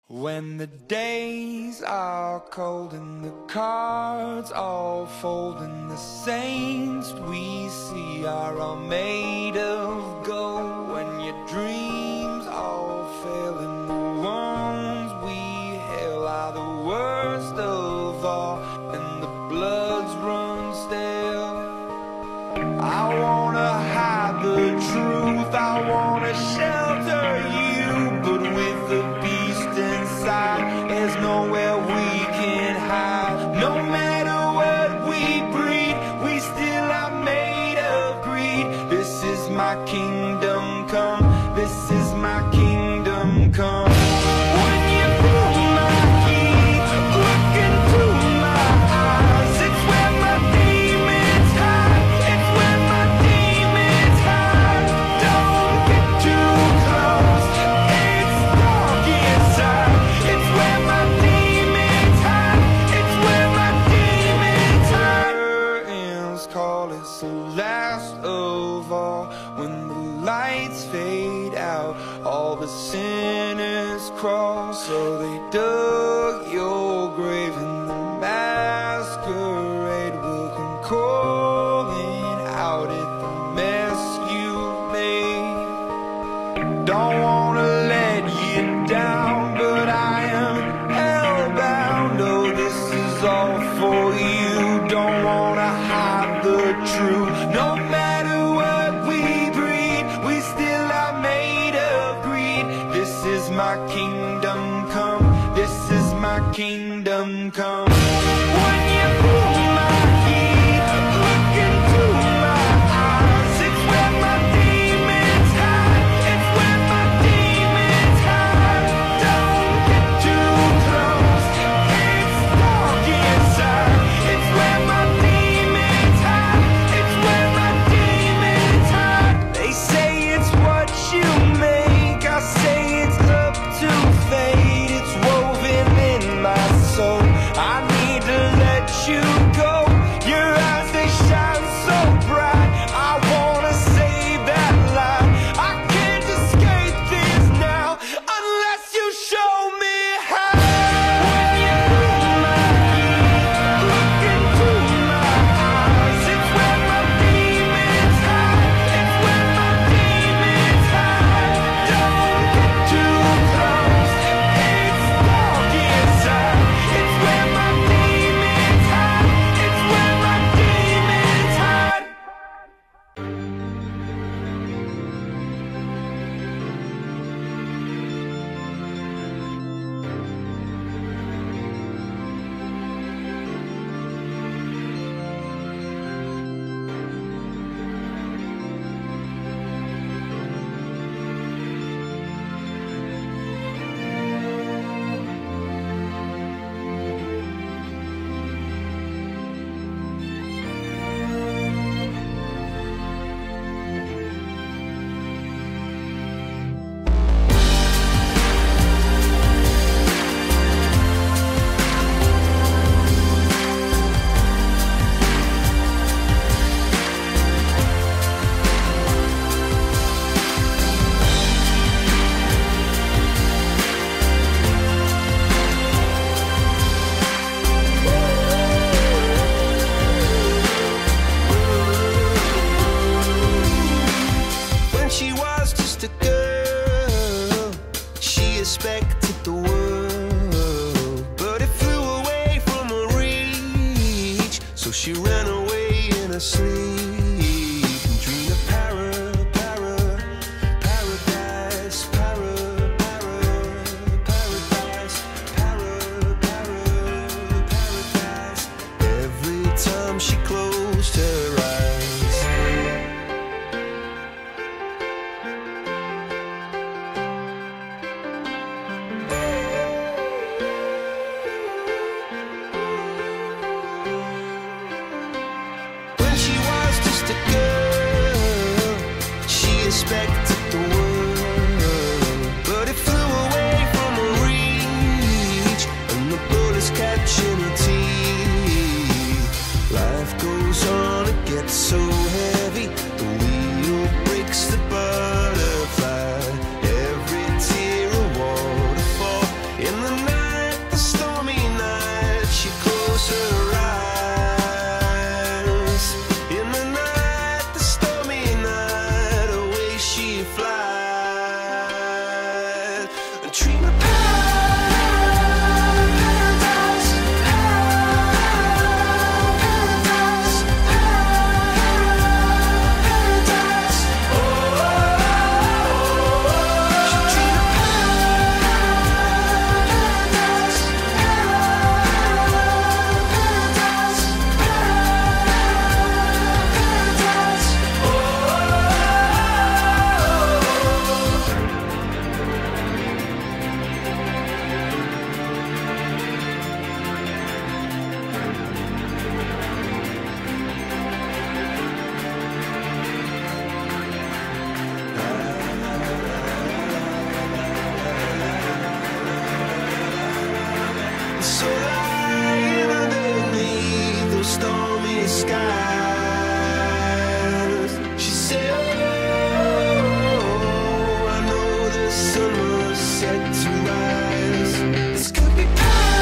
When the days are cold and the cards all fold and the saints we see are all made of gold, when your dreams all fail and the ones we hail are the worst of all and the bloods run stale, I wanna hide the truth, I wanna shelter you, but with the beast inside, there's nowhere we can hide. No matter what we breed, we still are made of greed. This is my kingdom come, this is my kingdom come. When you feel my heat, look into my eyes, it's where my demons hide, it's where my demons hide. Don't get too close, it's dark inside, it's where my demons hide, it's where my demons hide. Curtains call, it's the last of all. When the lights fade out, all the sinners crawl. So they dug your grave and the masquerade will come calling out at the mess you made. Don't wanna let you down, but I am hellbound. Oh, this is all for you. Don't wanna hide the truth. No matter what we breed, we still are made of greed. This is my kingdom come, this is my kingdom come. When you feel my heat, look into my eyes, it's where my demons hide, it's where my demons hide. Don't get too close, it's dark inside, it's where my demons hide, it's where my demons hide. They say it's what you make, I say it's up to fate. It's woven in my soul, I need to let you go. Your eyes, they shine so bright, I wanna save that light. I can't escape this now unless you show me how. When you feel my heat, look into my eyes, it's where my demons hide, it's where my demons hide. Don't get too close, it's dark inside, it's where my demons hide, it's where my demons hide. When she was just a girl, she expected the world, but it flew away from her reach. So she ran away in her sleep and dreamed of paradise, paradise. Every time she closed her eyes, when she was just a girl, she expected the world, but it flew away from her reach, and the bullets catching her teeth. Life goes on, it gets so heavy, the wheel breaks the butterfly. Every tear a waterfall, In the night, the stormy night, she closed her eyes. In the night, the stormy night, away she flies. A dream of paradise, paradise, paradise. Oh, she dreamed of paradise, so lying underneath those stormy skies, she said, oh, I know the sun was set to rise. This could be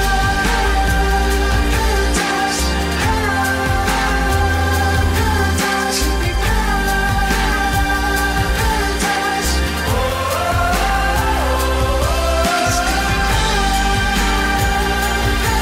paradise, paradise, could be paradise. Oh, this could be paradise.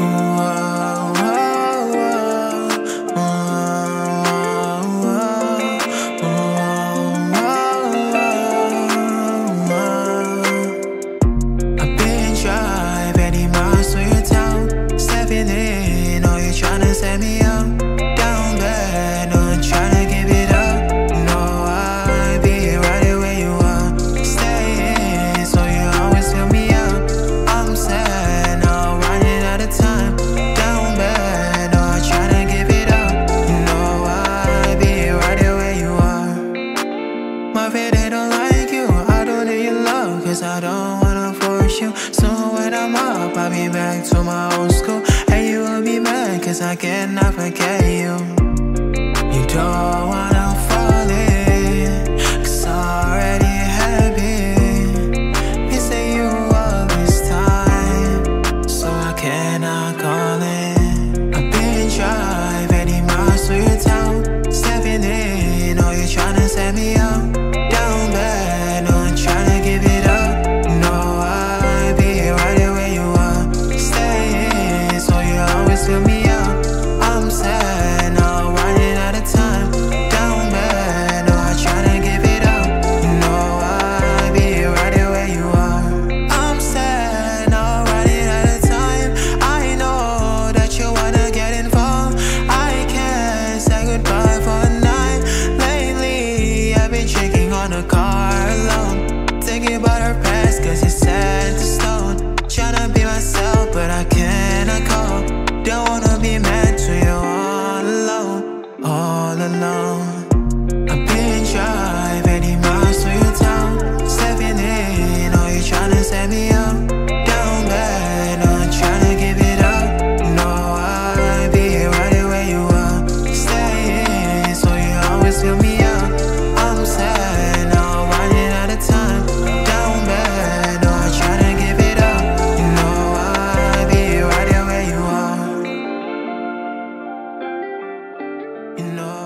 I've been driving 80 miles through your town, stepping in, oh, you're tryna set me up. Down bad, no, I'm tryna give it up. No, I'll be right where you are. Stay in, so you always fill me up. I'm sad, now running out of time. Down bad, no, I'm tryna give it up. No, I'll be right where you are. My faith, they don't like you, I don't need your love, cause I don't wanna force you. So when I'm up, I'll be back to my old school. And you will be mad, cause I cannot forget you. You don't wanna fall in, cause I already have been missing you all this time, so I cannot call in. I've been driving 80 miles through your town, stepping in, oh, you're tryna set me up. Down bad, no, I'm tryna give it up. No, I'll be right where you are. Stay in, so you always fill me up. I'm sad, now running out of time. Down bad, no, I'm tryna give it up. No, I'll be right where you are. I'm sad, now running out of time. I know that you wanna get involved. I can't say goodbye for a night. Lately, I've been drinking on the car alone, thinking about her past, cause it's set in stone. Tryna be myself, but I cannot cope. Don't wanna be mad to you all alone, all alone. I've been driving 80 miles through your town, stepping in, oh, you tryna set me up. Down bad, no, I'm tryna give it up. No, I'll be right where you are. Stay in, so you always fill me up. I'm sad, now running out of time. Down bad, no, I'm tryna give it up. No, I'll be right where you are. You know